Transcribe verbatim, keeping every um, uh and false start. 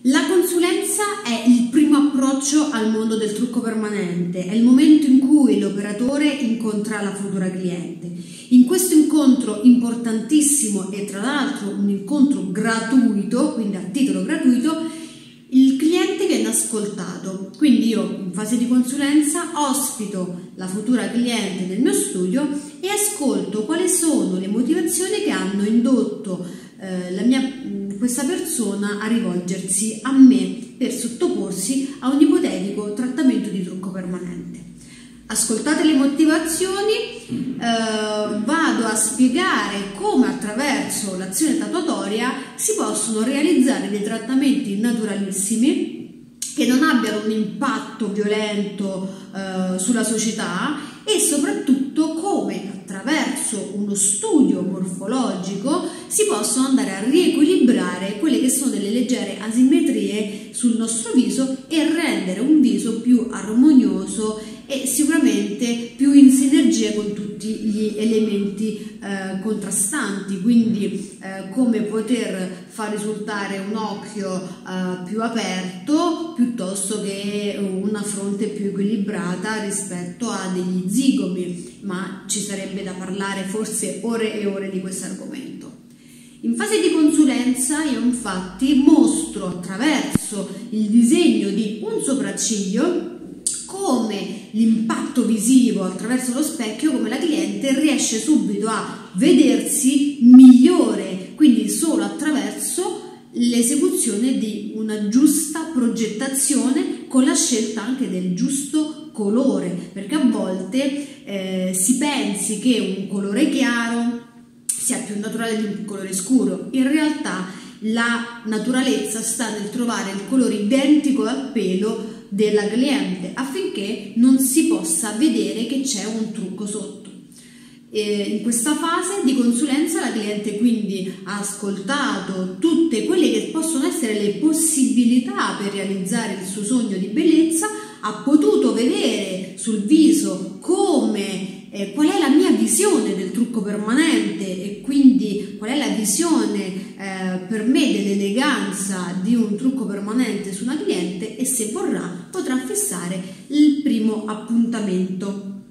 La consulenza è il primo approccio al mondo del trucco permanente, è il momento in cui l'operatore incontra la futura cliente. In questo incontro importantissimo e tra l'altro un incontro gratuito, quindi a titolo gratuito, il cliente viene ascoltato. Quindi io in fase di consulenza ospito la futura cliente nel mio studio e ascolto quali sono le motivazioni che hanno indotto eh, la mia questa persona a rivolgersi a me per sottoporsi a un ipotetico trattamento di trucco permanente. Ascoltate le motivazioni, eh, vado a spiegare come attraverso l'azione tatuatoria si possono realizzare dei trattamenti naturalissimi che non abbiano un impatto violento eh, sulla società e soprattutto come attraverso uno studio morfologico si possono andare a riequilibrare quelle che sono delle leggere asimmetrie sul nostro viso e rendere un viso più armonioso e sicuramente più in sinergia con tutti gli elementi eh, contrastanti, quindi eh, come poter far risultare un occhio eh, più aperto piuttosto che una fronte più equilibrata rispetto a degli zigomi, ma ci sarebbe da parlare forse ore e ore di questo argomento. In fase di consulenza io infatti mostro attraverso il disegno di un sopracciglio come l'impatto visivo attraverso lo specchio, come la cliente riesce subito a vedersi migliore, quindi solo attraverso l'esecuzione di una giusta progettazione con la scelta anche del giusto colore, perché a volte eh, si pensi che un colore chiaro sia più naturale di un colore scuro. In realtà la naturalezza sta nel trovare il colore identico al pelo della cliente affinché non si possa vedere che c'è un trucco sotto. E in questa fase di consulenza la cliente quindi ha ascoltato tutte quelle che possono essere le possibilità per realizzare il suo sogno di bellezza, ha potuto vedere sul viso come Eh, qual è la mia visione del trucco permanente e quindi qual è la visione eh, per me dell'eleganza di un trucco permanente su una cliente, e se vorrà potrà fissare il primo appuntamento.